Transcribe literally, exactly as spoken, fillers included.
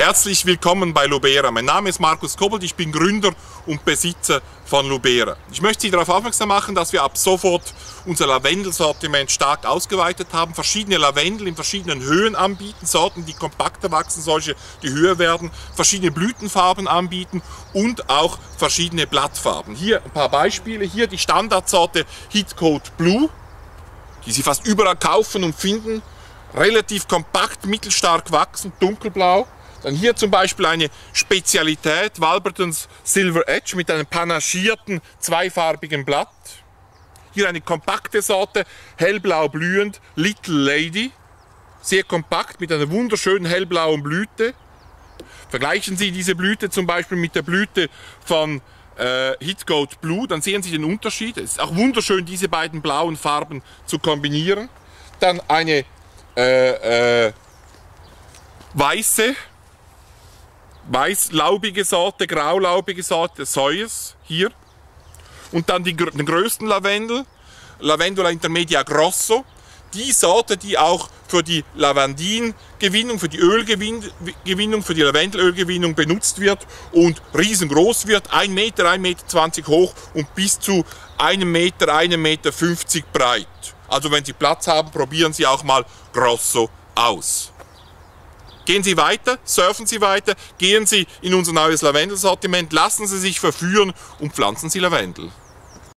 Herzlich willkommen bei Lubera. Mein Name ist Markus Kobold, ich bin Gründer und Besitzer von Lubera. Ich möchte Sie darauf aufmerksam machen, dass wir ab sofort unser Lavendelsortiment stark ausgeweitet haben, verschiedene Lavendel in verschiedenen Höhen anbieten, Sorten, die kompakter wachsen, solche, die höher werden, verschiedene Blütenfarben anbieten und auch verschiedene Blattfarben. Hier ein paar Beispiele, hier die Standardsorte Heatcoat Blue, die Sie fast überall kaufen und finden, relativ kompakt, mittelstark wachsend, dunkelblau. Dann hier zum Beispiel eine Spezialität, Walbertons Silver Edge mit einem panachierten, zweifarbigen Blatt. Hier eine kompakte Sorte, hellblau blühend, Little Lady. Sehr kompakt, mit einer wunderschönen hellblauen Blüte. Vergleichen Sie diese Blüte zum Beispiel mit der Blüte von äh, Heatcoat Blue, dann sehen Sie den Unterschied. Es ist auch wunderschön, diese beiden blauen Farben zu kombinieren. Dann eine äh, äh, weiße, weißlaubige Sorte, graulaubige Sorte, Sawyers, hier. Und dann die, den größten Lavendel, Lavandula intermedia grosso. Die Sorte, die auch für die Lavandingewinnung, für die Ölgewinnung, für die Lavendelölgewinnung benutzt wird und riesengroß wird, ein Meter, ein Meter zwanzig hoch und bis zu einem Meter, einem Meter fünfzig breit. Also wenn Sie Platz haben, probieren Sie auch mal Grosso aus. Gehen Sie weiter, surfen Sie weiter, gehen Sie in unser neues Lavendelsortiment, lassen Sie sich verführen und pflanzen Sie Lavendel.